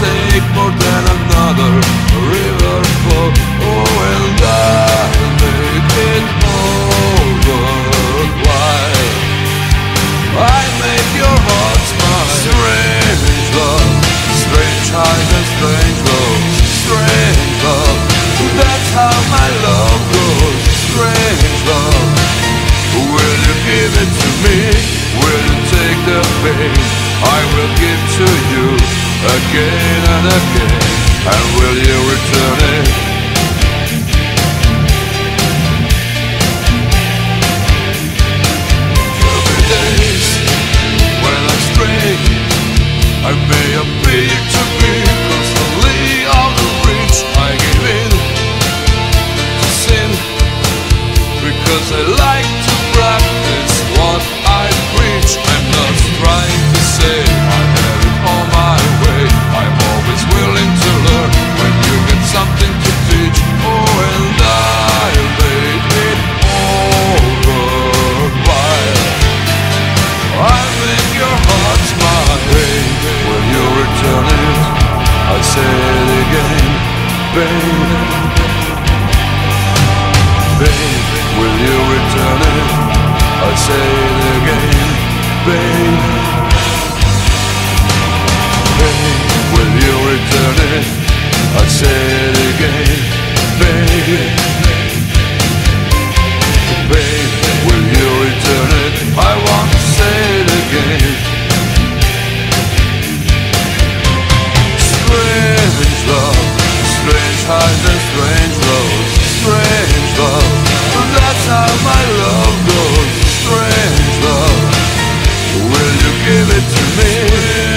mistake more than another river flow. Oh, and I'll make it all worthwhile. I make your heart smile. Strange love, strange highs and strange lows. Strange love, that's how my love goes. Strange love, will you give it to me? Will you take the pain I will give to you again and again? And will you return it? There'll be days when I'm straight, I may appear to be constantly out of reach. I give in to sin because I like to practice what I preach. I'm not trying to say I have it all my way. I'm always willing to learn when you get something to teach. Oh, and I'll make it all worthwhile. I'll make your heart smile. Babe, will you return it? I say it again, babe. Babe, will you return it? I say it again, babe. Babe, will you return it? I say it again, babe. Babe, will you return it? I want to say it again. Strange love, strange highs and strange lows. Strange love, that's how my love goes. Strange love, will you give it to me?